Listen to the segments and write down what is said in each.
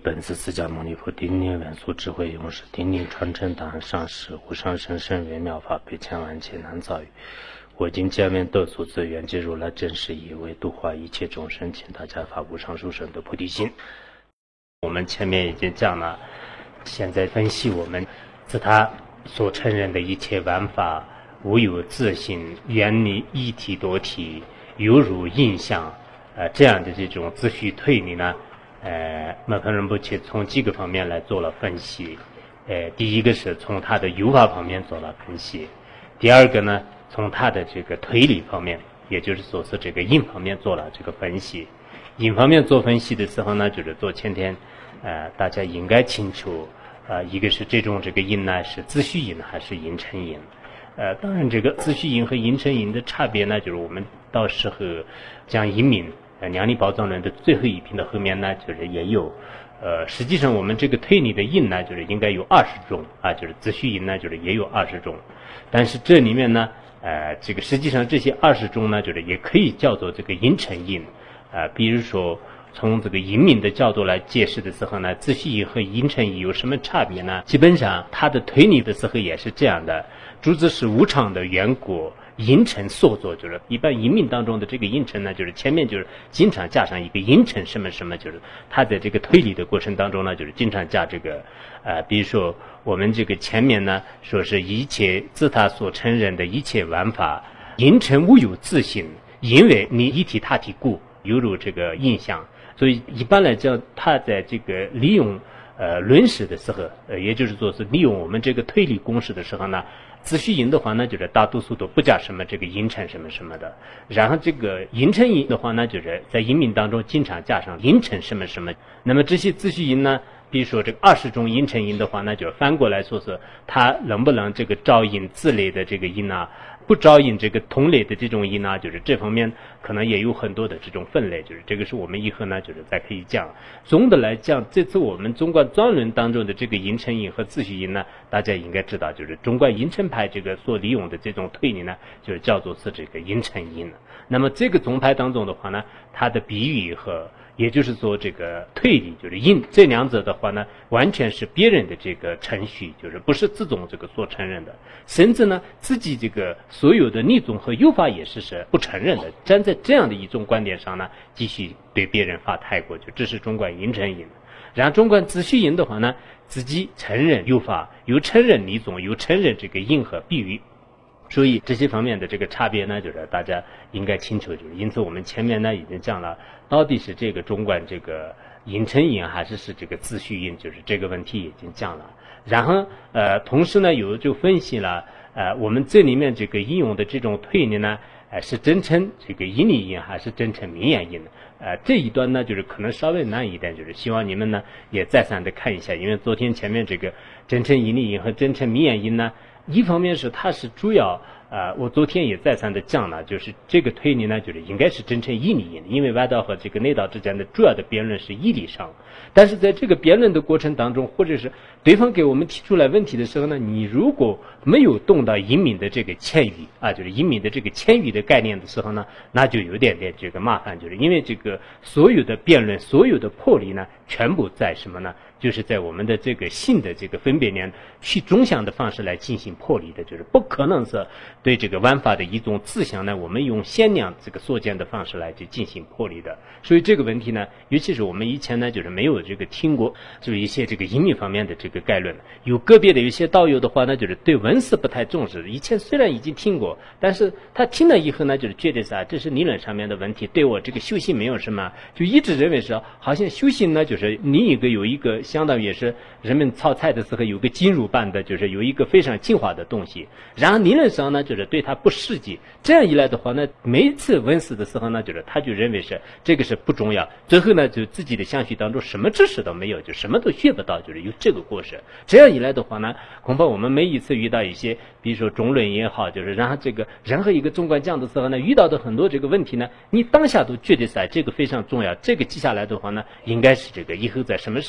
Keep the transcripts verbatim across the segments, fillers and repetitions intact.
本师释迦牟尼佛顶念文殊智慧勇士顶念传承档案上师无上甚深微妙法被千万劫难遭遇。我今见面得所自缘皆如来真实义，为度化一切众生，请大家发无上殊胜的菩提心。我们前面已经讲了，现在分析我们自他所承认的一切玩法无有自性，远离一体多体，犹如印象，呃，这样的这种自序推理呢，呃，摩诃仁波切从几个方面来做了分析。呃，第一个是从他的有法方面做了分析，第二个呢，从他的这个推理方面，也就是说是这个因方面做了这个分析。因方面做分析的时候呢，就是做前天，呃，大家应该清楚，呃，一个是这种这个因呢是自序因还是因成因。呃，当然这个自序因和因成因的差别呢，就是我们到时候讲因明呃量理宝藏论的最后一品的后面呢，就是也有。呃，实际上我们这个推理的因呢，就是应该有二十种啊，就是自序因呢，就是也有二十种。但是这里面呢，呃，这个实际上这些二十种呢，就是也可以叫做这个因成因。呃，比如说从这个因明的角度来解释的时候呢，自序因和因成因有什么差别呢？基本上它的推理的时候也是这样的，诸子是无常的缘果。因成所作，就是一般因明当中的这个因成呢，就是前面就是经常加上一个因成什么什么，就是它在这个推理的过程当中呢，就是经常加这个呃，比如说我们这个前面呢说是一切自他所承认的一切玩法，因成无有自性，因为你一体他体故，犹如这个印象。所以一般来讲，他在这个利用呃论史的时候，呃，也就是说是利用我们这个推理公式的时候呢。自序因的话呢，就是大多数都不加什么这个因成什么什么的。然后这个因成因的话呢，就是在因明当中经常加上因成什么什么。那么这些自序因呢，比如说这个二十种因成因的话呢，就翻过来说是它能不能这个照应自类的这个因啊，不照应这个同类的这种因啊，就是这方面可能也有很多的这种分类，就是这个是我们以后呢就是再可以讲。总的来讲，这次我们中观专论当中的这个因成因和自序因呢，大家应该知道，就是中观因成派这个所利用的这种推理呢，就是叫做是这个因成因。那么这个宗派当中的话呢，它的比喻和也就是说这个推理就是因这两者的话呢，完全是别人的这个程序，就是不是自宗这个所承认的，甚至呢自己这个所有的逆宗和有法也是是不承认的。站在这样的一种观点上呢，继续对别人发太过，就这是中观因成因。然后中观自序因的话呢，自己承认有法，又承认逆宗，又承认这个因和比喻。所以这些方面的这个差别呢，就是大家应该清楚。就是因此我们前面呢已经讲了，到底是这个中观这个因成因还是是这个自序因，就是这个问题已经讲了。然后呃，同时呢有就分析了呃，我们这里面这个应用的这种推理呢，呃是真称这个因理因还是真称名言因？呃，这一端呢就是可能稍微难一点，就是希望你们呢也再三的看一下，因为昨天前面这个真称因理因和真称名言因呢。一方面是它是主要呃，我昨天也再三的讲了，就是这个推理呢，就是应该是真正义理因，因为外道和这个内道之间的主要的辩论是义理上，但是在这个辩论的过程当中，或者是对方给我们提出来问题的时候呢，你如果没有动到因明的这个谦语啊，就是因明的这个谦语的概念的时候呢，那就有点点这个麻烦，就是因为这个所有的辩论，所有的破例呢，全部在什么呢？就是在我们的这个性的这个分别念去中想的方式来进行破离的，就是不可能是对这个玩法的一种自想呢，我们用限量这个所见的方式来去进行破离的。所以这个问题呢，尤其是我们以前呢，就是没有这个听过，就是一些这个因明方面的这个概论，有个别的有些道友的话呢，就是对文思不太重视。以前虽然已经听过，但是他听了以后呢，就是觉得啥，这是理论上面的问题，对我这个修行没有什么，就一直认为是好像修行呢，就是另一个有一个。相当于也是人们炒菜的时候有个金属般的，就是有一个非常精华的东西，然后理论上呢就是对它不实际，这样一来的话呢，每一次问世的时候呢，就是他就认为是这个是不重要，最后呢就自己的相续当中什么知识都没有，就什么都学不到，就是有这个过程。这样一来的话呢，恐怕我们每一次遇到一些比如说中论也好，就是然后这个任何一个中观讲的时候呢，遇到的很多这个问题呢，你当下都觉得是这个非常重要，这个记下来的话呢，应该是这个以后在什么时候运用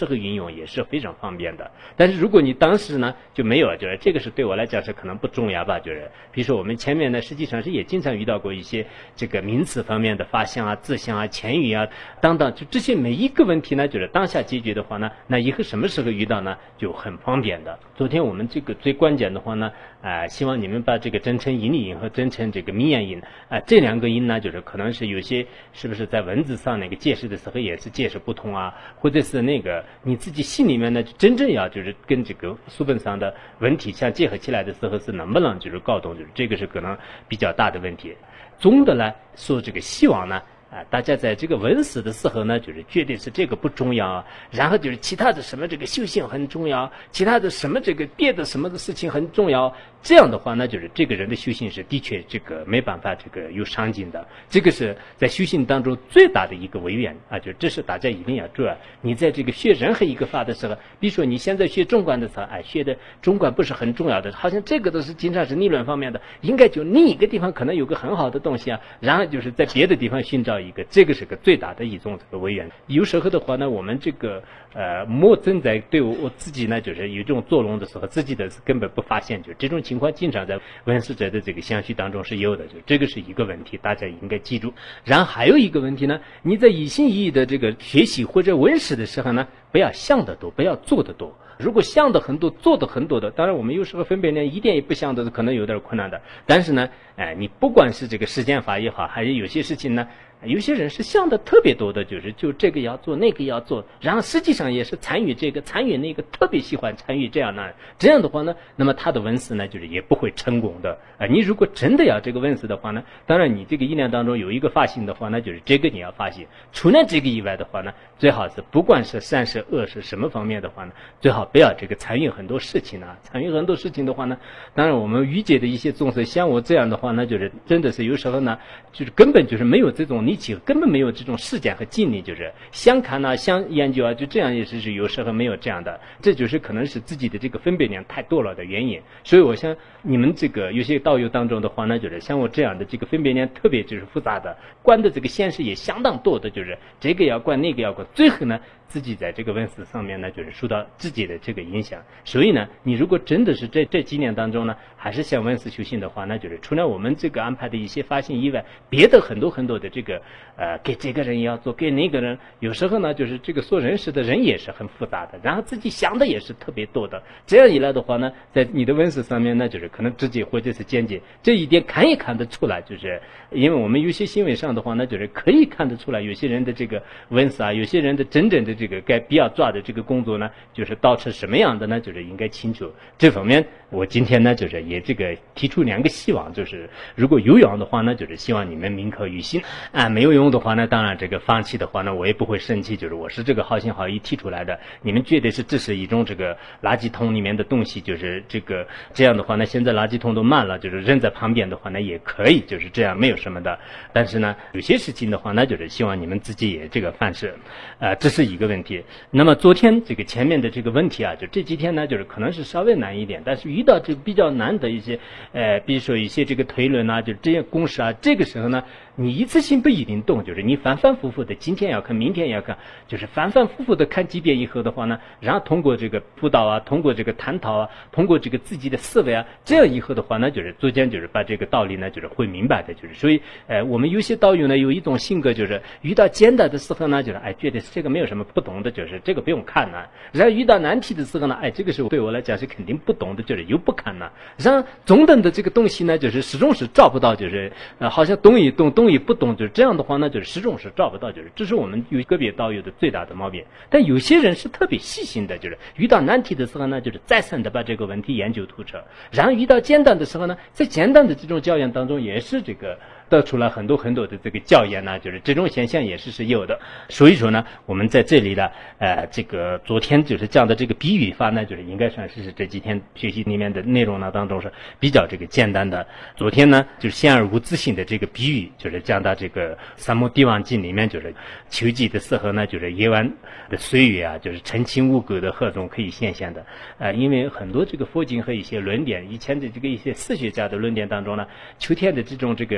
用也是非常方便的。但是如果你当时呢就没有，就是这个是对我来讲是可能不重要吧，就是比如说我们前面呢实际上是也经常遇到过一些这个名词方面的发现啊、字相啊、前语啊等等，就这些每一个问题呢，就是当下解决的话呢，那以后什么时候遇到呢就很方便的。昨天我们这个最关键的话呢，啊、呃，希望你们把这个真诚引理音和真诚这个明言音啊、呃，这两个音呢，就是可能是有些是不是在文字上那个解释的时候也是解释不通啊，或者是那个你自己心里面呢，真正要就是跟这个书本上的文体相结合起来的时候，是能不能就是搞懂，就是这个是可能比较大的问题。总的来说，这个希望呢。啊，大家在这个文史的时候呢，就是绝对是这个不重要，然后就是其他的什么这个修行很重要，其他的什么这个别的什么的事情很重要。这样的话呢，就是这个人的修行是的确这个没办法这个有上进的，这个是在修行当中最大的一个违缘啊，就这是大家一定要注意。你在这个学任何一个法的时候，比如说你现在学中观的时候，哎，学的中观不是很重要的，好像这个都是经常是理论方面的，应该就另一个地方可能有个很好的东西啊，然后就是在别的地方寻找一个，这个是个最大的一种这个违缘。有时候的话呢，我们这个呃莫正在对我我自己呢，就是有这种作弄的时候，自己的是根本不发现，就这种情况经常在文史者的这个相续当中是有的，就这个是一个问题，大家应该记住。然后还有一个问题呢，你在一心一意的这个学习或者文史的时候呢，不要想得多，不要做得多。如果想的很多，做的很多的，当然我们有时候分别呢一点也不想的，可能有点困难的。但是呢，哎，你不管是这个实践法也好，还是有些事情呢，有些人是想的特别多的，就是就这个要做，那个要做，然后实际上也是参与这个，参与那个，特别喜欢参与这样呢。这样的话呢，那么他的文史呢，就是也不会成功的。啊、呃，你如果真的要这个文史的话呢，当然你这个意念当中有一个发心的话呢，就是这个你要发心。除了这个以外的话呢，最好是不管是善是恶是什么方面的话呢，最好不要这个参与很多事情啊。参与很多事情的话呢，当然我们愚解的一些众生，像我这样的话呢，就是真的是有时候呢，就是根本就是没有这种力气，根本没有这种时间和精力，就是想看啊，想研究啊，就这样也是有时候没有这样的，这就是可能是自己的这个分别量太多了的原因。所以我想你们这个有些道友当中的话呢，就是像我这样的这个分别量特别就是复杂的，观的这个现实也相当多的，就是这个要观那个要观，最后呢自己在这个文史上面呢，就是受到自己的这个影响。所以呢，你如果真的是这这几年当中呢，还是想文史修行的话，那就是除了我们这个安排的一些发心以外，别的很多很多的这个呃，给这个人要做，给那个人，有时候呢，就是这个所认识的人也是很复杂的，然后自己想的也是特别多的。这样一来的话呢，在你的文史上面呢，就是可能直接或者是间接，这一点看也看得出来，就是因为我们有些行为上的话呢，就是可以看得出来，有些人的这个文史啊，有些人的真正的这个该必要抓的这个工作呢，就是到成什么样的呢，就是应该清楚。这方面我今天呢，就是也这个提出两个希望，就是如果有用的话呢，就是希望你们铭刻于心啊；没有用的话呢，当然这个放弃的话呢，我也不会生气，就是我是这个好心好意提出来的，你们觉得是这是一种这个垃圾桶里面的东西，就是这个这样的话呢，现在垃圾桶都满了，就是扔在旁边的话呢也可以，就是这样没有什么的。但是呢，有些事情的话呢，就是希望你们自己也这个反思，呃，这是一个问题。那么昨天这个前面的这个问题啊，就这几天呢，就是可能是稍微难一点，但是遇到这个比较难的一些，呃，比如说一些这个推论啊，就这些公式啊，这个时候呢，你一次性不一定懂，就是你反反复复的，今天要看，明天要看，就是反反复复的看几遍以后的话呢，然后通过这个辅导啊，通过这个探讨啊，通过这个自己的思维啊，这样以后的话呢，就是逐渐就是把这个道理呢，就是会明白的，就是所以，呃，我们有些道友呢，有一种性格，就是遇到简单的时候呢，就是哎，觉得这个没有什么不懂的，就是这个不用看呢、啊；然后遇到难题的时候呢，哎，这个是对我来讲是肯定不懂的，就是又不看呢、啊。然后中等的这个东西呢，就是始终是找不到，就是呃，好像懂一懂，懂一不懂，就是这样的话呢，就是始终是找不到，就是这是我们有个别道友的最大的毛病。但有些人是特别细心的，就是遇到难题的时候呢，就是再三的把这个问题研究透彻；然后遇到简单的时候呢，在简单的这种教研当中，也是这个得出了很多很多的这个教研呢，就是这种现象也是是有的。所以说呢，我们在这里呢，呃，这个昨天就是讲的这个比喻法呢，就是应该算是这几天学习里面的内容呢当中是比较这个简单的。昨天呢，就是显而无自性的这个比喻，就是讲到这个《三摩地王经》里面，就是秋季的时候呢，就是夜晚的岁月啊，就是澄清无垢的河中可以现象的。呃，因为很多这个佛经和一些论点，以前的这个一些史学家的论点当中呢，秋天的这种这个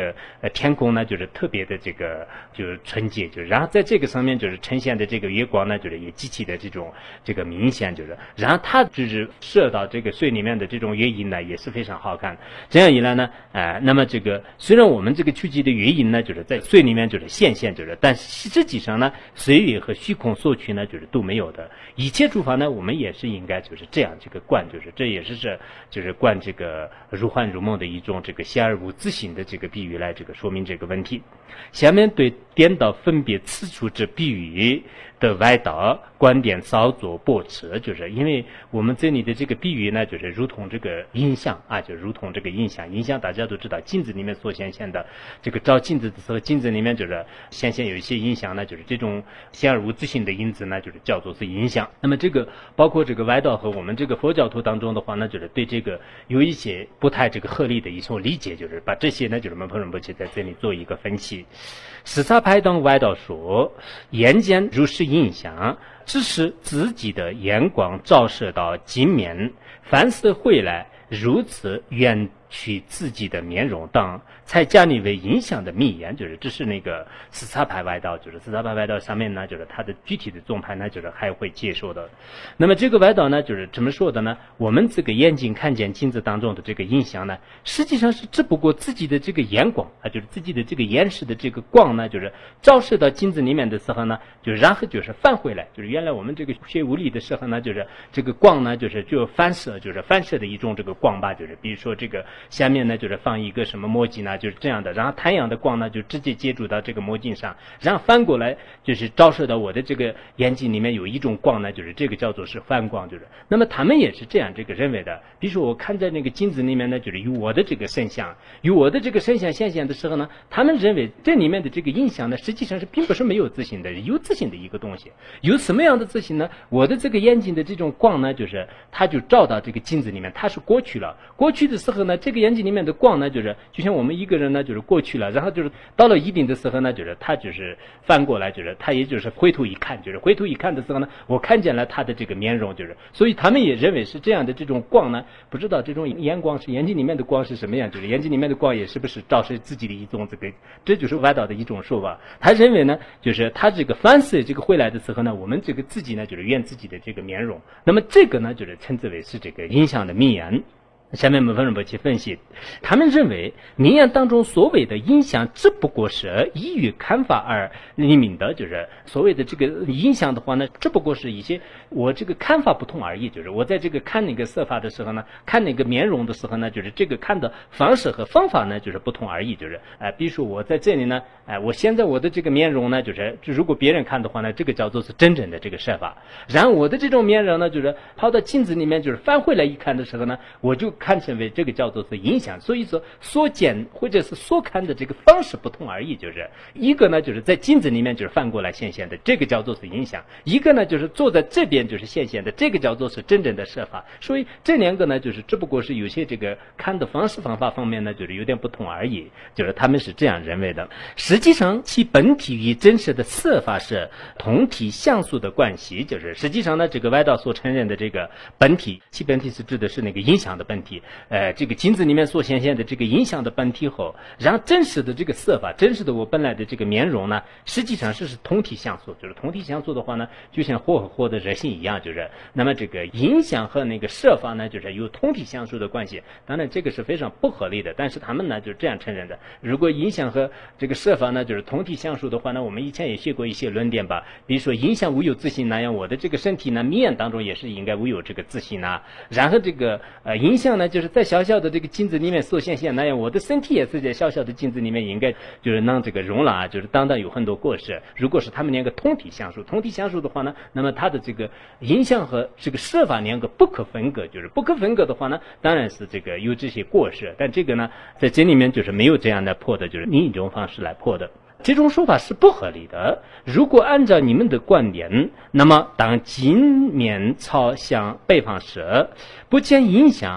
呃天空呢就是特别的这个就是纯洁，就是然后在这个上面就是呈现的这个月光呢就是也极其的这种这个明显，就是然后它就是射到这个水里面的这种月影呢也是非常好看。这样一来呢，呃，那么这个虽然我们这个区区的月影呢就是在水里面就是现现就是，但实际上呢水月和虚空所取呢就是都没有的。一切诸法呢我们也是应该就是这样这个观，就是这也是是就是观这个如幻如梦的一种这个显而无自性的这个比喻来这个说明这个问题。下面对颠倒分别此处之比喻的外道观点稍作驳斥，就是因为我们这里的这个比喻呢就是如同这个影像啊，就如同这个影像影像大家都知道镜子里面所显现的这个照镜子的时候，镜子里面就是显现有一些影像呢，就是这种显而无自性的因子呢就是叫做是影像。那么这个包括这个外道和我们这个佛教徒当中的话呢，就是对这个有一些不太这个合理的一种理解，就是把这些呢就是门婆仁波切在这里做一个分析。十三派等外道说，眼见如是影像，只是自己的眼光照射到镜面，反射回来，如此远取自己的面容等，才加你为影响的密言，就是这是那个四叉派外道，就是四叉派外道上面呢，就是它的具体的宗派呢，就是还会接受的。那么这个外道呢，就是怎么说的呢？我们这个眼睛看见镜子当中的这个影像呢，实际上是只不过自己的这个眼光啊，就是自己的这个眼视的这个光呢，就是照射到镜子里面的时候呢，就然后就是翻回来，就是原来我们这个学物理的时候呢，就是这个光呢，就是就反射，就是反射的一种这个光吧，就是比如说这个下面呢就是放一个什么墨镜呢，就是这样的，然后太阳的光呢就直接接触到这个墨镜上，然后翻过来就是照射到我的这个眼睛里面有一种光呢，就是这个叫做是反光，就是那么他们也是这样这个认为的。比如说我看在那个镜子里面呢，就是有我的这个身相，有我的这个身相现现的时候呢，他们认为这里面的这个印象呢，实际上是并不是没有自信的，有自信的一个东西。有什么样的自信呢？我的这个眼睛的这种光呢，就是它就照到这个镜子里面，它是过去了。过去的时候呢，这个眼睛里面的光呢，就是就像我们一个人呢，就是过去了，然后就是到了一定的时候呢，就是他就是翻过来，就是他也就是回头一看，就是回头一看的时候呢，我看见了他的这个面容，就是所以他们也认为是这样的这种光呢，不知道这种眼光是眼睛里面的光是什么样，就是眼睛里面的光也是不是照射自己的一种这个，这就是外道的一种说法。他认为呢，就是他这个反射这个回来的时候呢，我们这个自己呢就是愿自己的这个面容，那么这个呢就是称之为是这个影响的密言。下面我们分别去分析，他们认为名言当中所谓的影响只不过是依于看法而立名的，就是所谓的这个影响的话呢，只不过是一些我这个看法不同而已，就是我在这个看那个色法的时候呢，看那个面容的时候呢，就是这个看的方式和方法呢就是不同而已，就是呃，比如说我在这里呢，哎、呃，我现在我的这个面容呢，就是如果别人看的话呢，这个叫做是真正的这个色法，然后我的这种面容呢，就是跑到镜子里面就是翻回来一看的时候呢，我就看成为这个叫做是影响，所以说所见或者是所看的这个方式不同而已，就是一个呢就是在镜子里面就是翻过来现现的，这个叫做是影响，一个呢就是坐在这边就是现现的，这个叫做是真正的设法。所以这两个呢就是只不过是有些这个看的方式方法方面呢就是有点不同而已，就是他们是这样认为的。实际上其本体与真实的设法是同体相属的关系，就是实际上呢这个外道所承认的这个本体，其本体是指的是那个影响的本体，呃，这个镜子里面所显现的这个影响的本体后，然后真实的这个色法，真实的我本来的这个面容呢，实际上是是同体相属，就是同体相属的话呢，就像火和火的热性一样，就是那么这个影响和那个色法呢，就是有同体相属的关系。当然这个是非常不合理的，但是他们呢就是这样承认的。如果影响和这个色法呢就是同体相属的话呢，我们以前也学过一些论点吧，比如说影响无有自信那样，我的这个身体呢面当中也是应该无有这个自信啊，然后这个呃影响呢就是在小小的这个镜子里面所显现那样，我的身体也是在小小的镜子里面应该就是让这个容了啊，就是当然有很多过失。如果是他们两个同体相属，同体相属的话呢，那么它的这个影响和这个设法两个不可分割，就是不可分割的话呢，当然是这个有这些过失，但这个呢在这里面就是没有这样的破的，就是另一种方式来破的。这种说法是不合理的。如果按照你们的观点，那么当镜面朝向北方时，不见影响，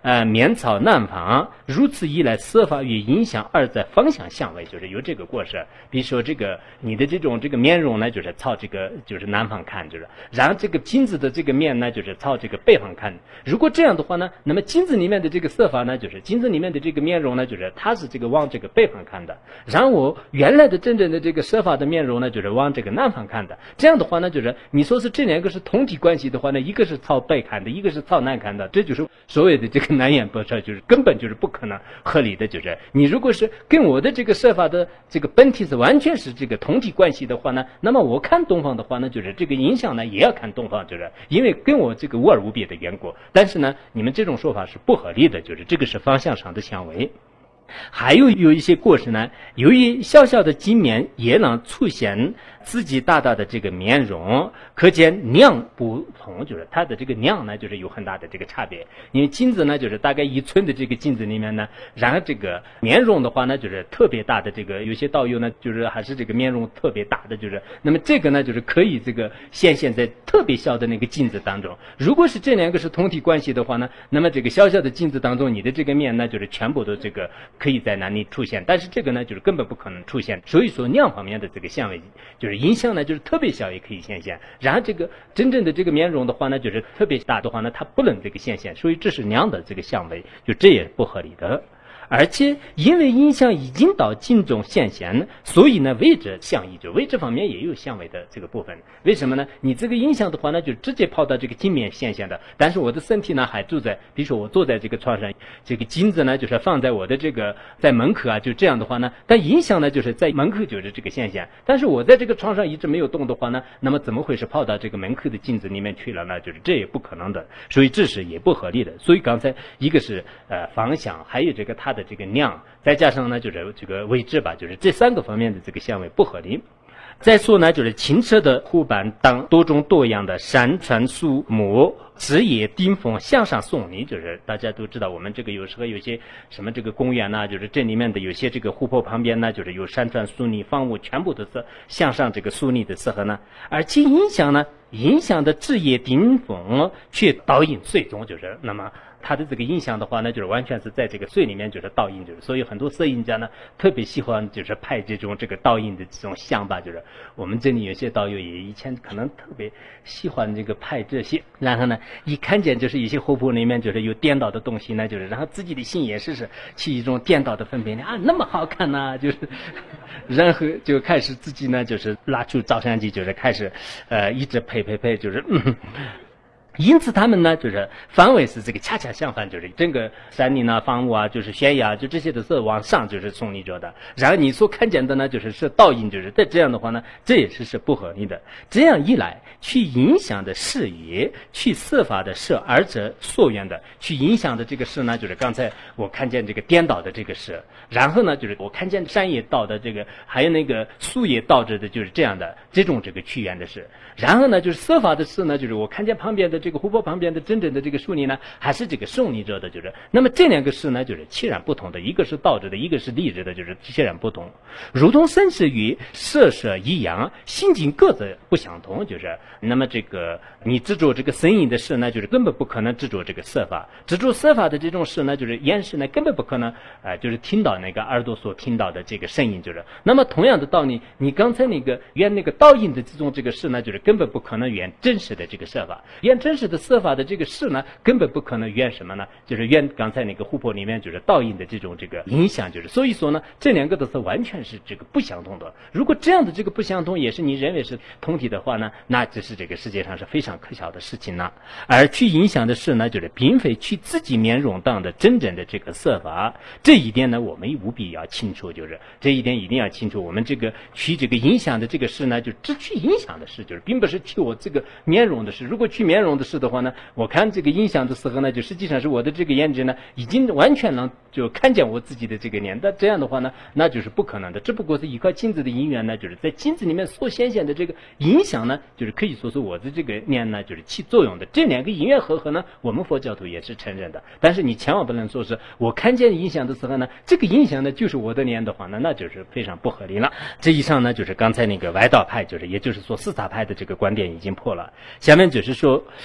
呃面朝南方，如此一来，色法与影响二在方向相位，就是有这个过失。比如说这个你的这种这个面容呢，就是朝这个就是南方看，就是然后这个镜子的这个面呢，就是朝这个北方看。如果这样的话呢，那么镜子里面的这个色法呢，就是镜子里面的这个面容呢，就是它是这个往这个北方看的，然后我原来的真正的这个色法的面容呢，就是往这个南方看的。这样的话呢，就是你说是这两个是同体关系的话呢，一个是朝北看的，一个是朝南看的，这就是所谓的这个南辕北辙，就是根本就是不可能合理的。就是你如果是跟我的这个色法的这个本体是完全是这个同体关系的话呢，那么我看东方的话呢，就是这个影响呢也要看东方，就是因为跟我这个无二无别的缘故。但是呢，你们这种说法是不合理的，就是这个是方向上的相违。还有有一些过失呢，由于小小的镜面也能出现自己大大的这个面容，可见量不同，就是它的这个量呢，就是有很大的这个差别。因为镜子呢，就是大概一寸的这个镜子里面呢，然后这个面容的话呢，就是特别大的这个，有些道友呢，就是还是这个面容特别大的，就是那么这个呢，就是可以这个显现在特别小的那个镜子当中。如果是这两个是同体关系的话呢，那么这个小小的镜子当中，你的这个面呢，就是全部都这个可以在哪里出现，但是这个呢，就是根本不可能出现。所以说量方面的这个相位，就是影响呢，就是特别小也可以显现。然后这个真正的这个面容的话呢，就是特别大的话呢，它不能这个显现，所以这是量的这个相位，就这也是不合理的。而且因为影响已经到镜中现现，所以呢位置相异，就位置方面也有相位的这个部分。为什么呢？你这个影响的话呢，就直接跑到这个镜面现现的，但是我的身体呢还住在，比如说我坐在这个床上，这个镜子呢就是放在我的这个在门口啊，就这样的话呢，但影响呢就是在门口就是这个现现，但是我在这个床上一直没有动的话呢，那么怎么会是跑到这个门口的镜子里面去了呢？就是这也不可能的，所以这是也不合理的。所以刚才一个是呃方向，还有这个它的这个量，再加上呢就是这个位置吧，就是这三个方面的这个相位不合理。再说呢，就是清澈的湖畔当多种多样的山川树木枝叶顶峰向上耸立，就是大家都知道我们这个有时候有些什么这个公园呢，就是这里面的有些这个湖泊旁边呢，就是有山川树立房屋全部都是向上这个竖立的时候呢，而其影响呢，影响的枝叶顶峰却倒映水中，就是那么它的这个影响的话呢，就是完全是在这个水里面就是倒映，就是所以很多摄影家呢特别喜欢就是拍这种这个倒映的这种相吧，就是我们这里有些导游也以前可能特别喜欢这个拍这些，然后呢一看见就是一些湖泊里面就是有颠倒的东西呢，就是然后自己的心也是是起一种颠倒的分别啊，那么好看呢、啊，就是然后就开始自己呢就是拉出照相机，就是开始呃一直拍拍拍，就是嗯。因此他们呢就是方位是这个恰恰相反，就是整个山林啊房屋啊就是悬崖就这些都是往上就是耸立着的，然后你所看见的呢就是是倒映，就是在这样的话呢这也是是不合理的。这样一来去影响的视野，去设法的设二者所愿的去影响的这个事呢，就是刚才我看见这个颠倒的这个事，然后呢就是我看见山也倒的这个，还有那个树也倒着的，就是这样的这种这个去缘的事。然后呢就是设法的事呢，就是我看见旁边的这个湖泊旁边的真正的这个树林呢，还是这个竖立着的，就是那么这两个事呢，就是截然不同的，一个是倒着的，一个是立着的，就是截然不同。如同身是与色舍一样，心境各自不相同，就是那么这个你执着这个声音的事呢，就是根本不可能执着这个色法，执着色法的这种事呢，就是眼识呢根本不可能啊、呃，就是听到那个耳朵所听到的这个声音，就是那么同样的道理，你刚才那个原那个倒映的这种这个事呢，就是根本不可能原真实的这个色法，原真实的色法的这个事呢，根本不可能原什么呢？就是原刚才那个湖泊里面就是倒映的这种这个影响，就是所以说呢，这两个都是完全是这个不相同的。如果这样的这个不相同也是你认为是同体的话呢，那这是这个世界上是非常可笑的事情了。而去影响的事呢，就是并非去自己面容当的真正的这个色法，这一点呢，我们务必要清楚，就是这一点一定要清楚。我们这个去这个影响的这个事呢，就只去影响的事，就是并不是去我这个面容的事。如果去面容的事的话呢，我看这个影响的时候呢，就实际上是我的这个眼睛呢，已经完全能就看见我自己的这个脸。但这样的话呢，那就是不可能的。只不过是一块镜子的因缘呢，就是在镜子里面所显现的这个影响呢，就是可以说是我的这个脸呢，就是起作用的。这两个因缘和合呢，我们佛教徒也是承认的。但是你千万不能说是我看见影响的时候呢，这个影响呢就是我的脸的话呢，那就是非常不合理了。这以上呢，就是刚才那个外道派，就是也就是说四大派的这个观点已经破了。下面就是说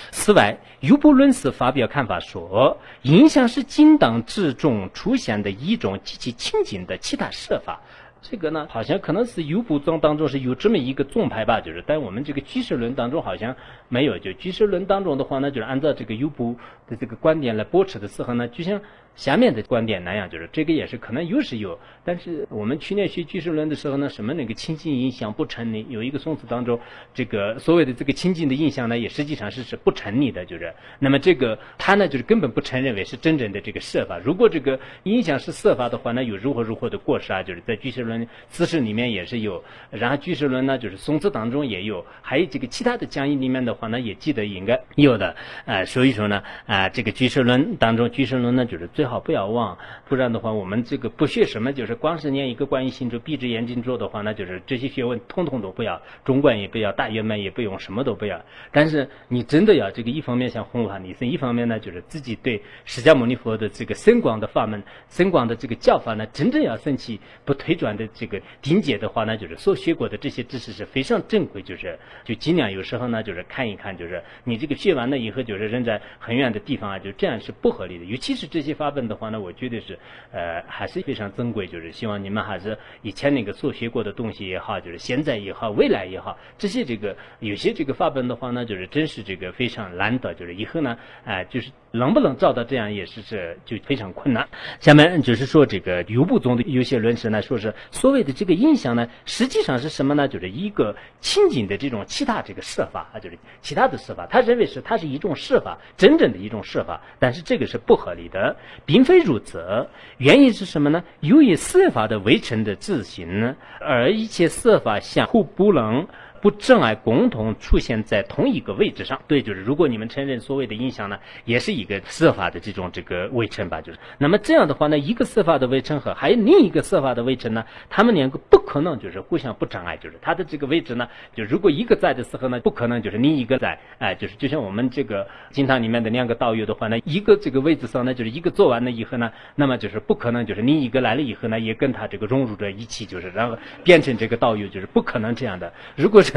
此外，优布伦斯发表看法说，影像是金当之中出现的一种极其亲近的其他设法。这个呢，好像可能是优布宗当中是有这么一个宗派吧，就是但我们这个居士论当中好像没有。就居士论当中的话呢，就是按照这个优布的这个观点来驳斥的时候呢，就像下面的观点那样，就是这个也是可能有是有，但是我们去年学居士论的时候呢，什么那个亲近印象不成立，有一个宋词当中，这个所谓的这个亲近的印象呢，也实际上是是不成立的，就是那么这个他呢，就是根本不承认为是真正的这个设法。如果这个印象是设法的话呢，有如何如何的过失啊，就是在居士论四史里面也是有，然后居士论呢，就是宋词当中也有，还有这个其他的讲义里面的话呢，也记得应该有的，呃，所以说呢，啊、呃，这个居士论当中，居士论呢，就是最好不要忘，不然的话，我们这个不学什么，就是光是念一个观音心咒，闭着眼睛做的话，那就是这些学问通通都不要，中观也不要，大圆满也不用，什么都不要。但是你真的要这个一方面想弘法利生，一方面呢，就是自己对释迦牟尼佛的这个深广的法门、深广的这个教法呢，真正要升起不退转的这个顶解的话呢，就是所学过的这些知识是非常珍贵，就是就尽量有时候呢，就是看一看，就是你这个学完了以后，就是人在很远的地方啊，就这样是不合理的。尤其是这些法本的话呢，我觉得是呃还是非常珍贵，就是希望你们还是以前那个所学过的东西也好，就是现在也好，未来也好，这些这个有些这个法本的话呢，就是真是这个非常难得，就是以后呢，哎、呃，就是能不能照到这样也是是就非常困难。下面就是说这个优部宗的有些论师呢，说是所谓的这个印象呢，实际上是什么呢？就是一个亲近的这种其他这个设法啊，就是其他的设法，他认为是它是一种设法，真正的一种设法，但是这个是不合理的，并非如此。原因是什么呢？由于色法的微尘的自行，而一切色法相互不能不障碍共同出现在同一个位置上。对，就是如果你们承认所谓的印象呢，也是一个色法的这种这个微尘吧，就是那么这样的话呢，一个色法的微尘和还有另一个色法的微尘呢，他们两个不可能就是互相不障碍，就是它的这个位置呢，就如果一个在的时候呢，不可能就是另一个在，哎，就是就像我们这个经堂里面的两个道友的话呢，一个这个位置上呢，就是一个做完了以后呢，那么就是不可能就是另一个来了以后呢，也跟他这个融入在一起，就是然后变成这个道友，就是不可能这样的。如果是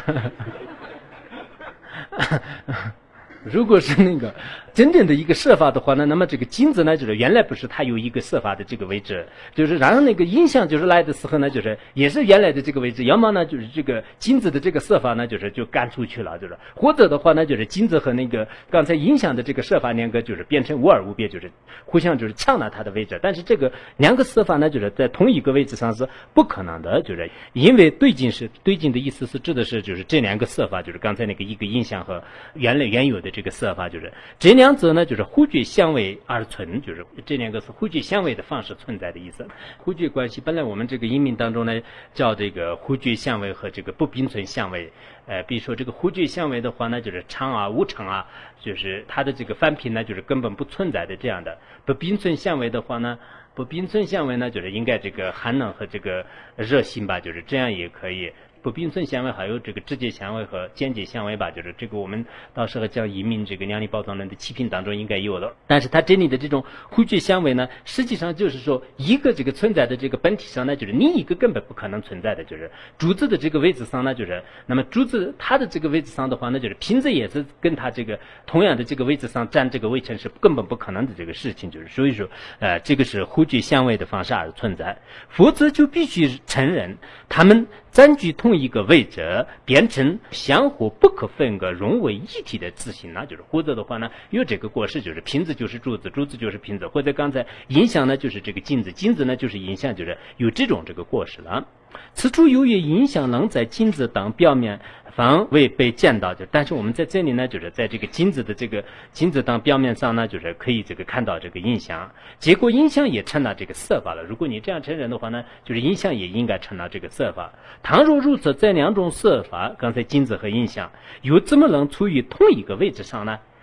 如果是那个真正的一个设法的话呢，那么这个金子呢，就是原来不是它有一个设法的这个位置，就是然后那个印象就是来的时候呢，就是也是原来的这个位置，要么呢就是这个金子的这个设法呢，就是就赶出去了，就是或者的话呢，就是金子和那个刚才印象的这个设法两个就是变成无二无别，就是互相就是抢了它的位置，但是这个两个设法呢，就是在同一个位置上是不可能的，就是因为对境是对境的意思是指的是就是这两个设法，就是刚才那个一个印象和原来原有的这个设法，就是这两者呢，就是互具相位而存，就是这两个是互具相位的方式存在的意思。互具关系本来我们这个音名当中呢叫这个互具相位和这个不并存相位。呃，比如说这个互具相位的话呢，就是常啊、无常啊，就是它的这个翻频呢，就是根本不存在的这样的。不并存相位的话呢，不并存相位呢，就是应该这个寒冷和这个热性吧，就是这样也可以。不并存相位还有这个直接相位和间接相位吧，就是这个我们到时候讲移民这个量理宝藏论的七品当中应该有的。但是它这里的这种互具相位呢，实际上就是说一个这个存在的这个本体上呢，就是另一个根本不可能存在的，就是珠子的这个位置上呢，就是那么珠子它的这个位置上的话呢，就是瓶子也是跟它这个同样的这个位置上占这个位层是根本不可能的这个事情，就是所以说呃这个是互具相位的方式而存在，否则就必须承认他们占据同一个位置，变成相互不可分割融为一体的自性，那就是或者的话呢，有这个过失，就是瓶子就是珠子，珠子就是瓶子，或者刚才影响呢就是这个镜子，镜子呢就是影响，就是有这种这个过失了。此处由于影响能在镜子等表面方未被见到，就但是我们在这里呢，就是在这个镜子的这个镜子等表面上呢，就是可以这个看到这个影响，结果影响也成了这个色法了。如果你这样承认的话呢，就是影响也应该成了这个色法。倘若如此，这两种色法，刚才镜子和影响，又怎么能处于同一个位置上呢？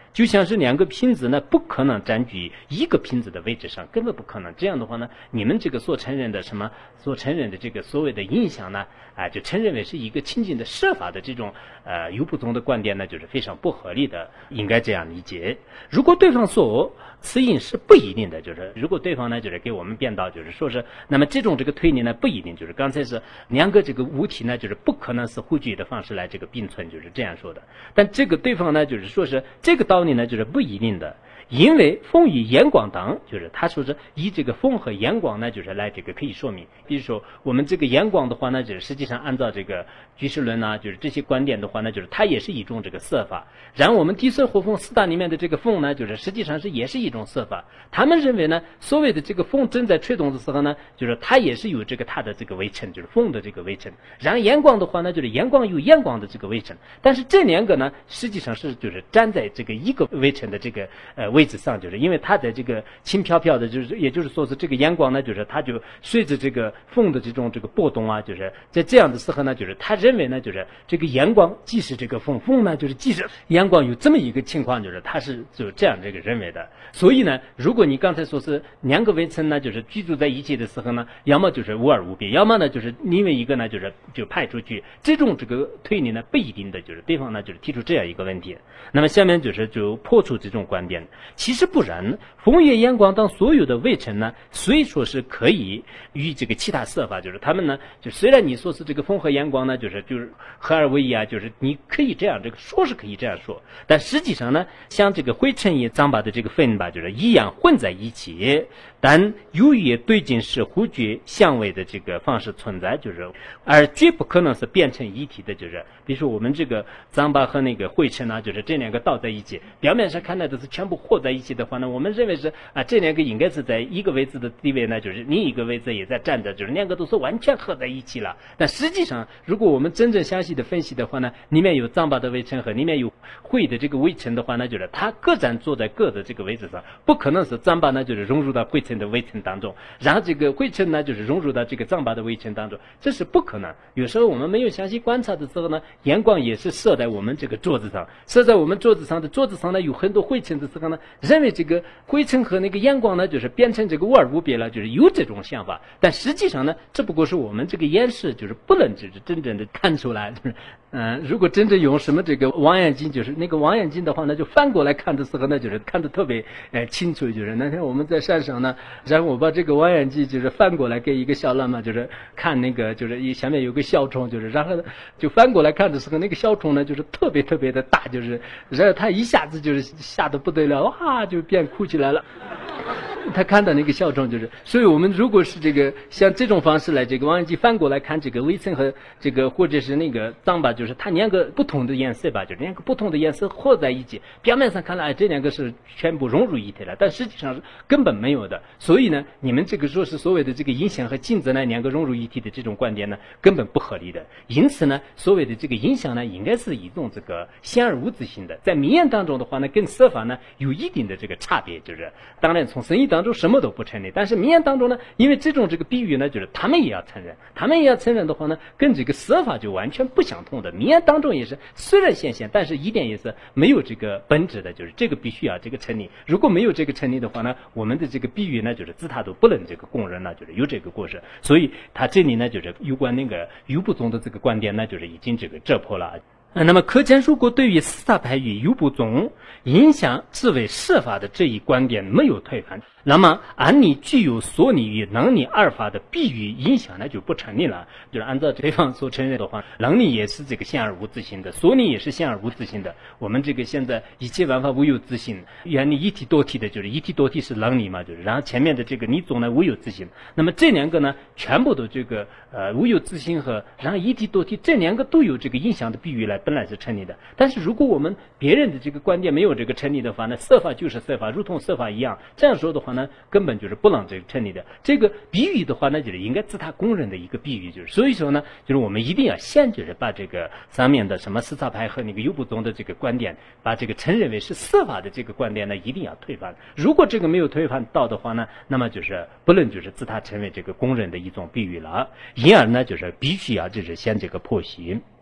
就像是两个瓶子呢，不可能占据一个瓶子的位置上，根本不可能。这样的话呢，你们这个所承认的什么所承认的这个所谓的影响呢，啊、呃，就承认为是一个亲近的设法的这种呃有不同的观点呢，就是非常不合理的，应该这样理解。如果对方说此因是不一定的，就是如果对方呢就是给我们辩道，就是说是那么这种这个推理呢不一定，就是刚才是两个这个物体呢就是不可能是互具的方式来这个并存，就是这样说的。但这个对方呢就是说是这个道理呢就是不一定的，因为风与阳光等，就是他说是以这个风和阳光呢就是来这个可以说明。比如说我们这个阳光的话呢，就是实际上按照这个居士论啊，就是这些观点的话呢，就是它也是一种这个色法。然后我们地色火风四大里面的这个风呢，就是实际上是也是一种色法。他们认为呢，所谓的这个风正在吹动的时候呢，就是它也是有这个它的这个微尘，就是风的这个微尘。然后阳光的话呢，就是阳光有阳光的这个微尘。但是这两个呢，实际上是就是站在这个一个微尘的这个呃位置上，就是因为它在这个轻飘飘的，就是也就是说是这个阳光呢，就是它就随着这个风的这种这个波动啊，就是在这样的时候呢，就是他认为呢，就是这个阳光既是这个风，风呢就是既是阳光，有这么一个情况，就是他是就这样这个认为的。所以呢，如果你刚才说是两个微尘呢，就是居住在一起的时候呢，要么就是无二无别，要么呢就是另外一个呢就是就派出去，这种这个推理呢不一定的，就是对方呢就是提出这样一个问题。那么下面就是就破除这种观点，其实不然，风月阳光等所有的微尘呢，虽说是可以与这个其他色法，就是他们呢，就虽然你说是这个风和阳光呢，就是就是合二为一啊，就是你可以这样这个说是可以这样说，但实际上呢，像这个灰尘也脏把的这个分吧，就是一样混在一起，但由于对境是互觉相位的这个方式存在，就是而绝不可能是变成一体的，就是比如说我们这个脏把和那个灰尘啊，就是这两个倒在一起，表面上看来都是全部和在一起的话呢，我们认为是啊这两个应该是在一个位置的地位呢，就是另一个位置也在站着，就是两个都是完全合在一起了。但实际上，如果我们真正详细的分析的话呢，里面有脏把的微尘和里面有灰的这个微尘的话呢，就是它各站坐在各的这个位置上，不可能是脏把呢就是融入到灰尘的微尘当中，然后这个灰尘呢就是融入到这个脏把的微尘当中，这是不可能。有时候我们没有详细观察的时候呢，阳光也是射在我们这个桌子上，射在我们桌子上的桌子上呢有很多灰尘的时候呢，认为这个灰尘和那个阳光呢就是变成这个无二无别了，就是有这种想法。但实际上呢，只不过是我们这个眼识就是不能就是真正的看出来。就是嗯、呃，如果真正用什么这个望远镜，就是那个望远镜的话呢，就翻过来看的时候呢，就是看得特别呃清楚。就是那天我们在山上呢，然后我把这个望远镜就是翻过来给一个小喇嘛，就是看那个就是下面有个小虫，就是然后就翻过来看的时候，那个小虫呢就是特别特别的大，就是然后他一下子就是吓得不得了，哇，就变哭起来了。他看到那个小虫，就是，所以我们如果是这个像这种方式来这个望远镜翻过来看这个微尘和这个或者是那个脏吧，就是它两个不同的颜色吧，就是两个不同的颜色合在一起，表面上看来这两个是全部融入一体了，但实际上是根本没有的。所以呢，你们这个说是所谓的这个影响和镜子呢两个融入一体的这种观点呢，根本不合理的。因此呢，所谓的这个影响呢，应该是一种这个显而物质性的，在名言当中的话呢，跟色法呢有一定的这个差别，就是当然从生意当中什么都不承认，但是名言当中呢，因为这种这个比喻呢，就是他们也要承认，他们也要承认的话呢，跟这个色法就完全不相同的。名言当中也是虽然显现，但是一点也是没有这个本质的，就是这个必须要这个成立。如果没有这个成立的话呢，我们的这个比喻呢，就是自他都不能这个供认了，就是有这个过失。所以他这里呢，就是有关那个有不宗的这个观点呢，就是已经这个折破了。那么可见，如果对于四大派与有不宗影响自为设法的这一观点没有推翻，那么按你具有所理与能理二法的比喻影响呢就不成立了。就是按照对方所承认的话，能理也是这个现而无自性的，所理也是现而无自性的。我们这个现在一切万法无有自性，原理一体多体的，就是一体多体是能理嘛，就是然后前面的这个理宗呢无有自性。那么这两个呢，全部都这个呃无有自性和然后一体多体这两个都有这个影响的比喻来本来是成立的。但是如果我们别人的这个观点没有这个成立的话呢，色法就是色法，如同色法一样，这样说的话呢，根本就是不能这个成立的。这个比喻的话呢，就是应该自他公认的一个比喻，就是所以说呢，就是我们一定要先就是把这个上面的什么四大派和那个有不宗的这个观点，把这个承认为是色法的这个观点呢，一定要推翻。如果这个没有推翻到的话呢，那么就是不能就是自他成为这个公认的一种比喻了，因而呢，就是必须要就是先这个破析。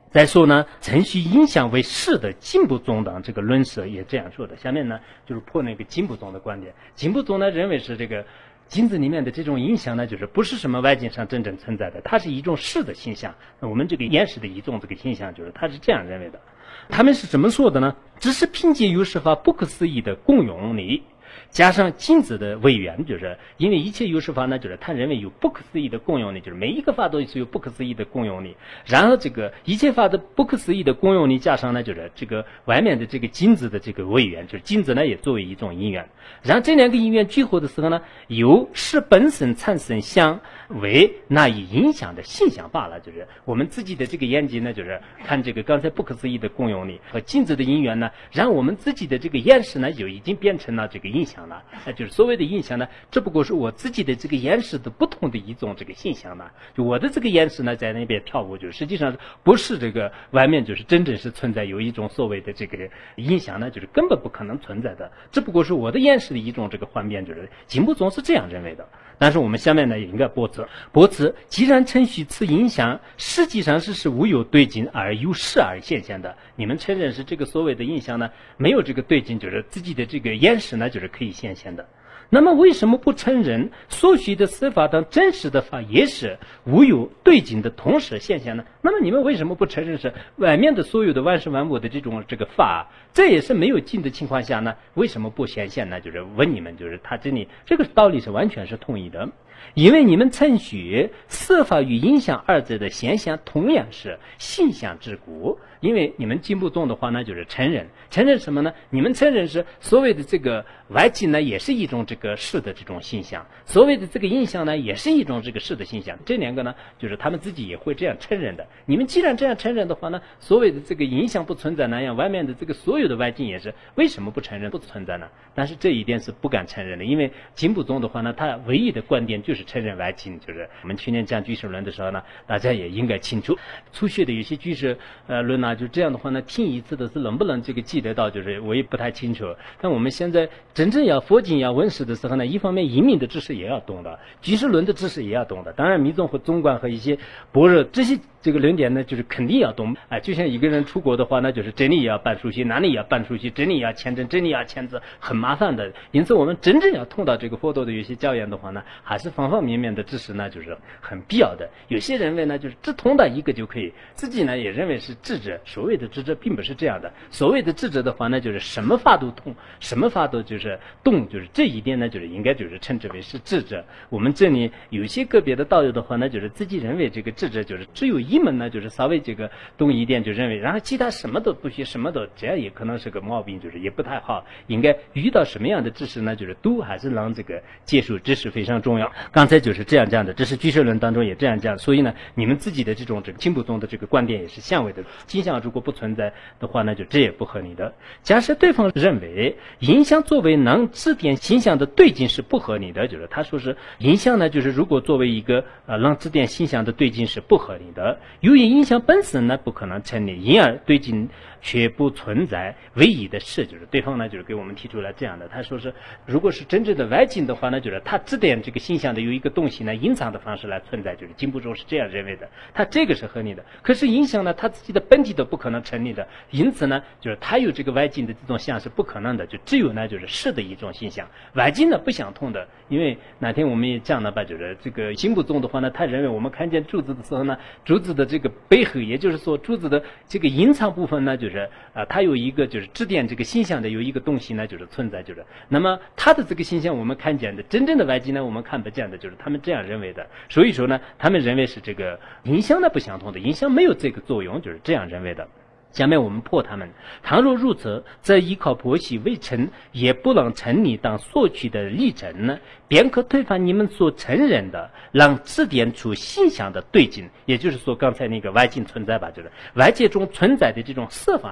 再说呢，程序影响为是的金不宗的这个论述也这样说的。下面呢就是破那个金不宗的观点。金不宗呢认为是这个金子里面的这种影响呢，就是不是什么外境上真正存在的，它是一种是的现象。那我们这个验识的一种这个现象，就是他是这样认为的。他们是怎么说的呢？只是凭借有识法不可思议的共用力，加上金子的为源，就是因为一切有识法呢，就是他认为有不可思议的共用力，就是每一个法都是有不可思议的共用力。然后这个一切法的不可思议的共用力加上呢，就是这个外面的这个金子的这个为源，就是金子呢也作为一种因缘。然后这两个因缘聚合的时候呢，由是本身产生相为那以影响的现象罢了。就是我们自己的这个眼睛呢，就是看这个刚才不可思议的共用力和金子的因缘呢，让我们自己的这个眼识呢就已经变成了这个影响了。那就是所谓的影响呢，只不过是我自己的这个眼识的不同的一种这个现象呢。就我的这个眼识呢在那边跳舞，就实际上不是这个外面就是真正是存在有一种所谓的这个影响呢，就是根本不可能存在的，只不过是我的眼识的一种这个幻变，就是金不宗是这样认为的。但是我们下面呢也应该驳斥，驳斥既然程序此影响实际上是是无有对境而有是而现现的，你们承认是这个所谓的影响呢没有这个对境，就是自己的这个眼识呢就是可以现现的。那么为什么不承认所需的司法等真实的法也是无有对境的同时现象呢？那么你们为什么不承认是外面的所有的万事万物的这种这个法，这也是没有境的情况下呢，为什么不显现呢？就是问你们，就是他这里这个道理是完全是同意的。因为你们程序色法与影响二者的现象同样是现象之故。因为你们金不宗的话呢，就是承认承认什么呢？你们承认是所谓的这个外境呢，也是一种这个是的这种现象，所谓的这个影响呢，也是一种这个是的现象。这两个呢，就是他们自己也会这样承认的。你们既然这样承认的话呢，所谓的这个影响不存在那样，外面的这个所有的外境也是，为什么不承认不存在呢？但是这一点是不敢承认的，因为金不宗的话呢，他唯一的观点就是承认外境。就是我们去年讲居士论的时候呢，大家也应该清楚，初学的有些居士呃论啊，就这样的话呢，听一次的是能不能这个记得到，就是我也不太清楚。但我们现在真正要佛经要问世的时候呢，一方面隐秘的知识也要懂的，居士论的知识也要懂的，当然密宗和中观和一些般若这些这个论点呢，就是肯定要懂。哎，就像一个人出国的话，那就是这里也要办手续，哪里也要办手续，这里也要签证，这里也要签字，很麻烦的。因此我们真正要通到这个佛陀的有些教言的话呢，还是方方面面的知识呢，就是很必要的。有些认为呢，就是只通到一个就可以，自己呢也认为是智者。所谓的智者并不是这样的，所谓的智者的话呢，就是什么法都通，什么法都就是动，就是这一点呢，就是应该就是称之为是智者。我们这里有些个别的道友的话呢，就是自己认为这个智者就是只有一门呢，就是稍微这个动一点就认为，然后其他什么都不学，什么都这样也可能是个毛病，就是也不太好。应该遇到什么样的知识呢，就是都还是让这个接受知识非常重要。刚才就是这样讲的，这是居士论当中也这样讲。所以呢，你们自己的这种这个金不宗的这个观点也是相违的。金相如果不存在的话呢，就这也不合理的。假设对方认为影响作为能指点形象的对境是不合理的，就是他说是影响呢，就是如果作为一个呃能指点形象的对境是不合理的。由于影响本身呢不可能成立，因而对境却不存在唯一的事。就是对方呢就是给我们提出了这样的，他说是如果是真正的外境的话呢，就是他指点这个形象的有一个东西呢隐藏的方式来存在，就是金不宗是这样认为的，他这个是合理的。可是影响呢他自己的本体都不可能成立的，因此呢就是他有这个外境的这种相是不可能的，就只有呢就是是的一种现象，外境呢不相通的。因为哪天我们也讲了吧，就是这个金不宗的话呢，他认为我们看见珠子的时候呢，珠子的这个背后，也就是说珠子的这个隐藏部分呢，就是啊、呃，它有一个就是指点这个形象的有一个东西呢，就是存在，就是那么它的这个形象我们看见的，真正的外境呢我们看不见的，就是他们这样认为的。所以说呢，他们认为是这个影响呢不相同的，影响没有这个作用，就是这样认为的。下面我们破他们，倘若如此，则依靠婆媳未成，也不能成你当所取的历程呢，便可推翻你们所承认的，让指点出形象的对境。也就是说，刚才那个外境存在吧，就是外界中存在的这种色法呢，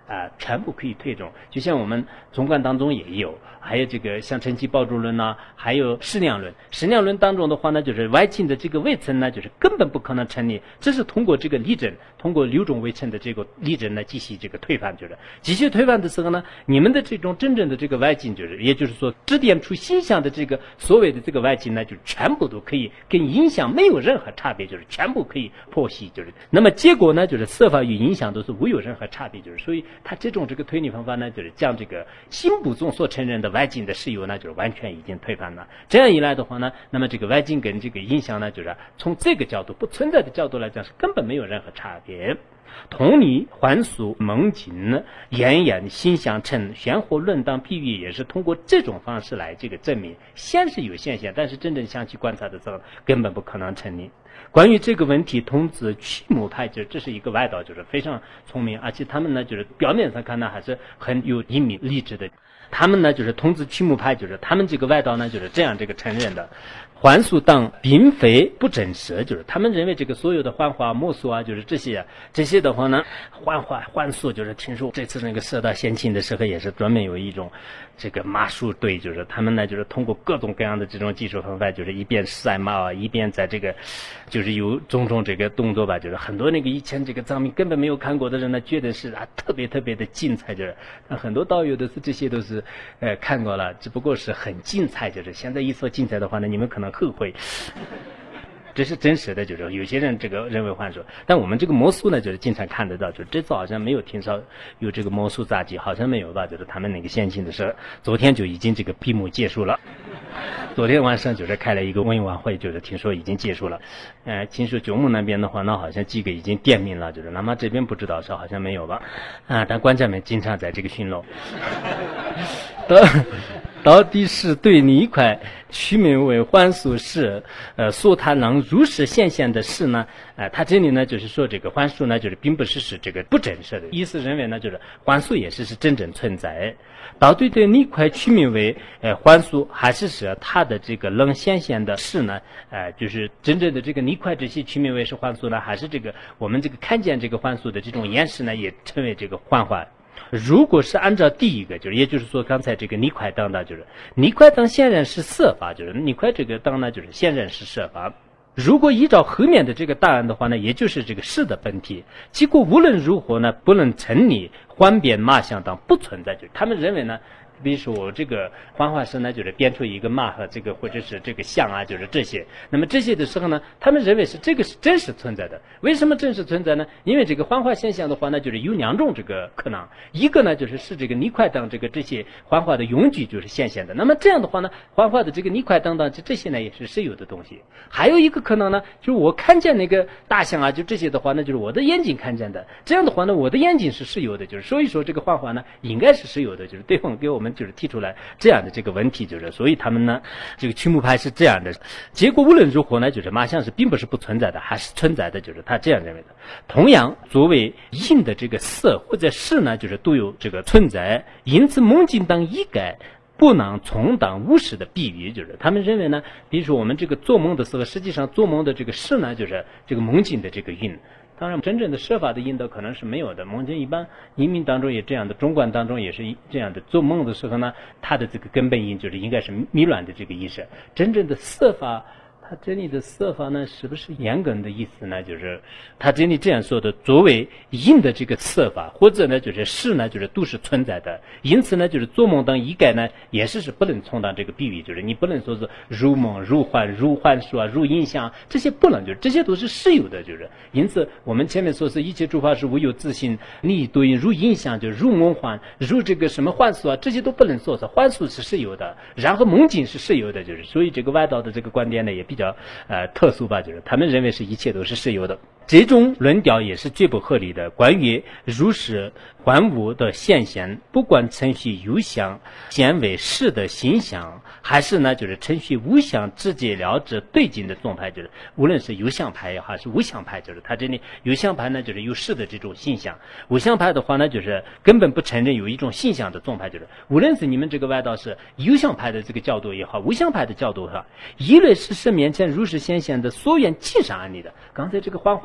啊、呃，全部可以推崇。就像我们中观当中也有，还有这个像陈其抱柱论呐、啊，还有矢量论。矢量论当中的话呢，就是外境的这个位层呢，就是根本不可能成立，这是通过这个例证，通过六种位层的这个例证呢，继续这个推翻，就是继续推翻的时候呢，你们的这种真正的这个外境，就是也就是说指点出心象的这个所谓的这个外境呢，就全部都可以跟影响没有任何差别，就是全部可以剖析，就是那么结果呢，就是色法与影响都是无有任何差别，就是所以他这种这个推理方法呢，就是将这个心部中所承认的外境的事由呢，就是完全已经推翻了。这样一来的话呢，那么这个外境跟这个影响呢，就是从这个角度不存在的角度来讲，是根本没有任何差别。同理，还俗蒙境言言心相称玄活论当譬喻，也是通过这种方式来这个证明，先是有现象，但是真正相去观察的时候，根本不可能成立。关于这个问题，童子曲目派就是这是一个外道，就是非常聪明，而且他们呢，就是表面上看呢还是很有隐秘励志的。他们呢，就是童子曲目派，就是他们这个外道呢，就是这样这个承认的。幻术当并非不真实，就是他们认为这个所有的幻化、魔术啊，就是这些这些的话呢，幻化、幻术，就是听说这次那个射到先秦的时候，也是专门有一种这个马术队，就是他们呢，就是通过各种各样的这种技术方法，就是一边赛马啊，一边在这个就是有种种这个动作吧，就是很多那个以前这个藏民根本没有看过的人呢，觉得是啊特别特别的精彩，就是很多道友的是这些都是呃看过了，只不过是很精彩，就是现在一说精彩的话呢，你们可能后悔。这是真实的，就是有些人这个认为幻术，但我们这个魔术呢，就是经常看得到，就是这次好像没有听说有这个魔术杂技，好像没有吧？就是他们那个先秦的时候，昨天就已经这个闭幕结束了。昨天晚上就是开了一个文艺晚会，就是听说已经结束了。呃，听说九牧那边的话，那好像几个已经点名了，就是那么这边不知道是好像没有吧？啊，但官家们经常在这个巡逻。到到底是对你一块取名为幻术是呃说它能如实现现的事呢？呃，他这里呢就是说这个幻术呢，就是并不是是这个不真实的意思，认为呢就是幻术也是是真正存在。到底对你块取名为呃幻术，还是说它的这个能显现的事呢？呃，就是真正的这个你块这些取名为是幻术呢，还是这个我们这个看见这个幻术的这种演示呢，也称为这个幻化？如果是按照第一个，就是也就是说刚才这个泥块当的，就是泥块当显然是色法，就是泥块这个当呢就是显然是色法。如果依照后面的这个答案的话呢，也就是这个是的本体。结果无论如何呢，不能成立幻变马相当不存在，就是他们认为呢。比如说我这个幻化师呢，就是编出一个马和这个或者是这个象啊，就是这些。那么这些的时候呢，他们认为是这个是真实存在的。为什么真实存在呢？因为这个幻化现象的话呢，就是有两种这个可能，一个呢就是是这个泥块等这个这些幻化的永居就是现现的。那么这样的话呢，幻化的这个泥块等等这这些呢也是实有的东西。还有一个可能呢，就是我看见那个大象啊，就这些的话呢，就是我的眼睛看见的。这样的话呢，我的眼睛是实有的，就是所以说这个幻化呢应该是实有的，就是对方给我们就是提出来这样的这个问题，就是所以他们呢这个曲目派是这样的。结果无论如何呢，就是马相是并不是不存在的，还是存在的，就是他这样认为的。同样作为印的这个色或者事呢，就是都有这个存在，因此梦境当一概不能充当无实的比喻，就是他们认为呢，比如说我们这个做梦的时候，实际上做梦的这个事呢，就是这个梦境的这个印。当然真正的设法的引导可能是没有的，梦境一般移民当中也这样的，中观当中也是这样的。做梦的时候呢，它的这个根本因就是应该是迷乱的这个意识。真正的色法，他这里的色法呢，是不是严格的意思呢？就是他这里这样说的，作为因的这个色法，或者呢就是事呢，就是都是存在的。因此呢，就是做梦当一概呢，也是是不能充当这个比喻，就是你不能说是如梦、如幻、如幻术啊、如印象，这些不能，就是这些都是实有的，就是。因此我们前面说是一切诸法是无有自性，你对如印象就是如梦幻、如这个什么幻术啊，这些都不能说是幻术是实有的，然后梦境是实有的，就是。所以这个外道的这个观点呢，也比较呃特殊吧，就是他们认为是一切都是实有的。这种论调也是绝不合理的。关于如是幻物的现象，不管程序有相显为事的形象，还是呢就是程序无相直接了之对境的宗派，就是无论是有相派还是无相派，就是他这里有相派呢就是有事的这种形象，无相派的话呢就是根本不承认有一种形象的宗派，就是无论是你们这个外道是有相派的这个角度也好，无相派的角度也好，一类事实面前如是现象的所缘尽上案例的。刚才这个幻化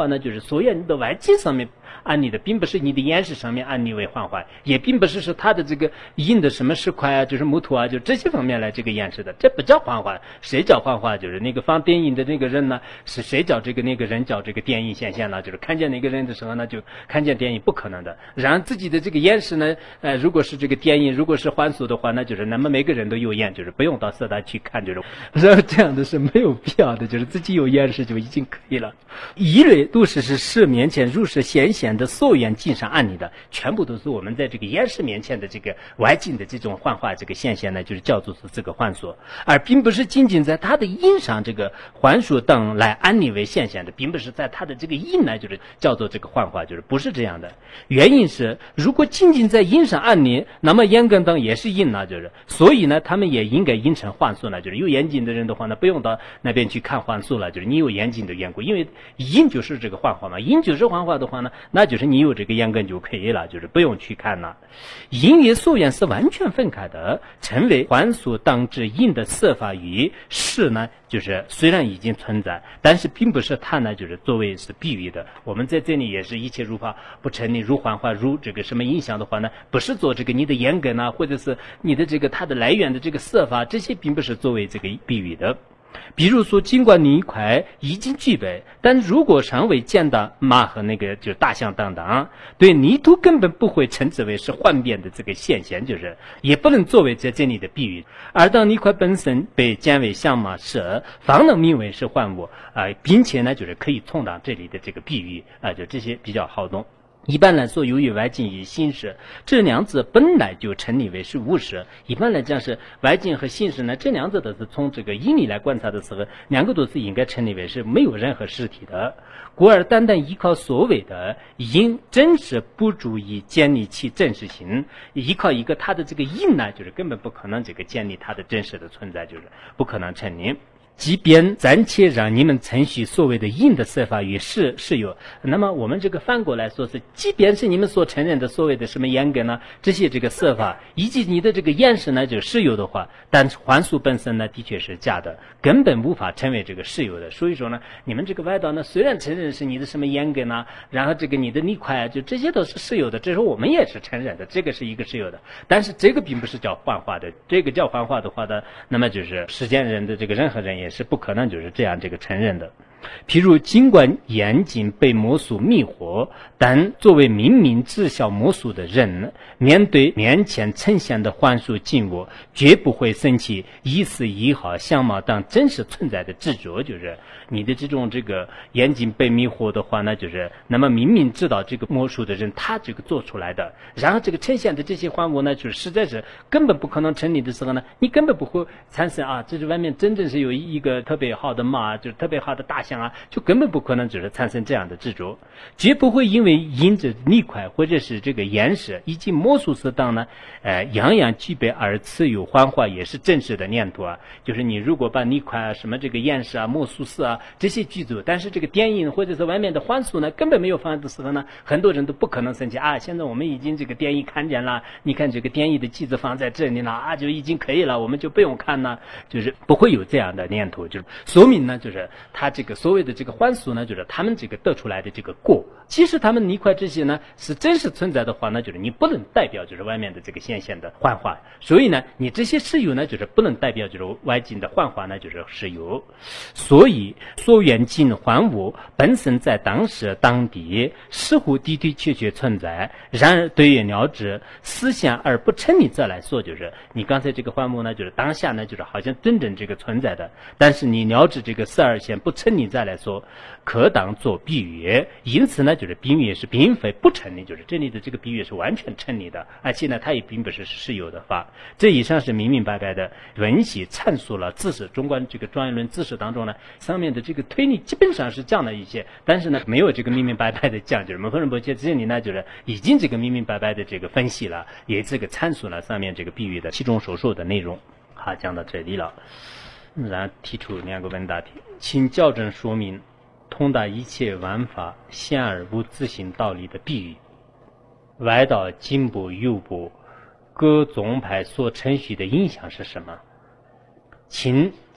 呢，就是所有你的外境上面按你的，并不是你的眼识上面按你为幻化，也并不是说他的这个印的什么石块啊，就是木头啊，就这些方面来这个验识的，这不叫幻化。谁叫幻化？就是那个放电影的那个人呢，是谁叫这个那个人叫这个电影现象呢？就是看见那个人的时候呢，就看见电影，不可能的。然后自己的这个眼识呢，呃，如果是这个电影，如果是幻术的话，那就是那么每个人都有眼，就是不用到色大去看这种，然后这样的是没有必要的，就是自己有眼识就已经可以了。一类都是是视面前如是显现的所缘境上按你的，全部都是我们在这个眼识面前的这个外境的这种幻化这个现象呢，就是叫做是这个幻术，而并不是仅仅在它的印上这个幻术等来按你为现象的，并不是在它的这个印呢，就是叫做这个幻化，就是不是这样的。原因是如果仅仅在印上按你，那么眼根等也是印呢，就是所以呢，他们也应该印成幻术呢，就是有眼睛的人的话呢，不用到那边去看幻术了，就是你有眼睛的缘故，因为印就是这个幻化嘛，印就是幻化的话呢，那就是你有这个眼根就可以了，就是不用去看了。印与所缘是完全分开的，成为幻术当知印的色法与事呢，就是虽然已经存在，但是并不是它呢，就是作为是比喻的。我们在这里也是一切如法不成立，如幻化如这个什么影响的话呢，不是做这个你的眼根啊，或者是你的这个它的来源的这个色法，这些并不是作为这个比喻的。比如说，尽管你一块已经具备，但如果尚未见到马和那个就是大象等等，对泥土根本不会称之为是幻变的这个现象，就是也不能作为在这里的比喻。而当泥块本身被见为象马蛇，方能名为是幻物啊、呃，并且呢，就是可以充当这里的这个比喻啊、呃，就这些比较好懂。一般来说，由于外境与心识这两者本来就成立为是物识，一般来讲是外境和心识呢，这两者都是从这个因理来观察的时候，两个都是应该成立为是没有任何实体的。故而单单依靠所谓的因真实不足以建立其真实性，依靠一个它的这个因呢，就是根本不可能这个建立它的真实的存在，就是不可能成立。即便暂且让你们承许所谓的因的色法与事是有，那么我们这个反过来说是，即便是你们所承认的所谓的什么眼根呢，这些这个色法以及你的这个眼识呢，就是有的话，但幻术本身呢的确是假的，根本无法成为这个是有的。所以说呢，你们这个外道呢，虽然承认是你的什么眼根啊，然后这个你的泥块啊，就这些都是是有的，这时候我们也是承认的，这个是一个是有的，但是这个并不是叫幻化的，这个叫幻化的话呢，那么就是世间人的这个任何人也是不可能就是这样这个承认的。譬如尽管眼睛被魔术迷惑，但作为明明知晓魔术的人，面对面前呈现的幻术境物，绝不会生起意识也好相貌当真实存在的执着。就是你的这种这个眼睛被迷惑的话呢，就是那么明明知道这个魔术的人他这个做出来的，然后这个呈现的这些幻物呢，就是实在是根本不可能成立的时候呢，你根本不会产生啊，这是外面真正是有一个特别好的马，就是特别好的大象啊，就根本不可能只是产生这样的执着，绝不会因为因着泥块或者是这个岩石以及魔术适当呢，呃，样样具备而持有幻化也是真实的念头啊。就是你如果把泥块啊、什么这个岩石啊、魔术师啊这些具足，但是这个电影或者是外面的幻术呢，根本没有放的时候呢，很多人都不可能生气啊。现在我们已经这个电影看见了，你看这个电影的机子放在这里了啊，就已经可以了，我们就不用看了，就是不会有这样的念头，就是说明呢，就是他这个所谓的这个幻术呢，就是他们这个得出来的这个果，其实他们泥块这些呢是真实存在的话呢，就是你不能代表就是外面的这个现象的幻化，所以呢你这些是有呢，就是不能代表就是外境的幻化呢，就是是有。所以所缘境幻物本身在当时当地似乎的的确确存在，然而对于了知思想而不成立者来说，就是你刚才这个幻物呢，就是当下呢就是好像真正这个存在的，但是你了知这个十二线不成立者来说，可当做比喻。因此呢，就是比喻是并非不成立，就是这里的这个比喻是完全成立的，而且呢它也并不是实有的法。这以上是明明白白的分析阐述了知识中观这个庄严论知识当中呢，上面的这个推理基本上是讲了一些，但是呢没有这个明明白白的讲，就是门后仁波切这里呢就是已经这个明明白白的这个分析了，也这个阐述了上面这个比喻的其中所说的内容。好，讲到这里了，然后提出两个问答题，请校正说明通达一切万法现而无自性道理的比喻。外道、经部、右部各宗派所承许的影响是什么？请简明扼要的语言来推翻他们的观点。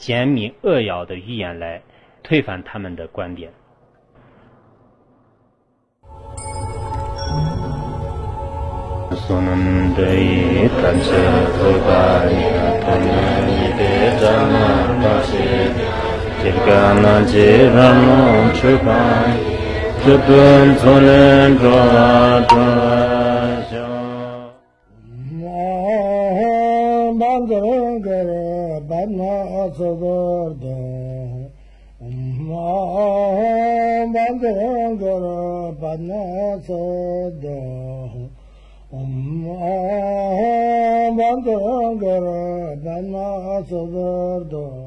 소는 데이 단체 도가니가 돈은 이대 자나 다시 길가나 지라노 출발 주변 손은 좋아 좋아져 만드는 거래 만나서거든 만드는 거래 만나서거든 엄마 만드는 거래 만나서거든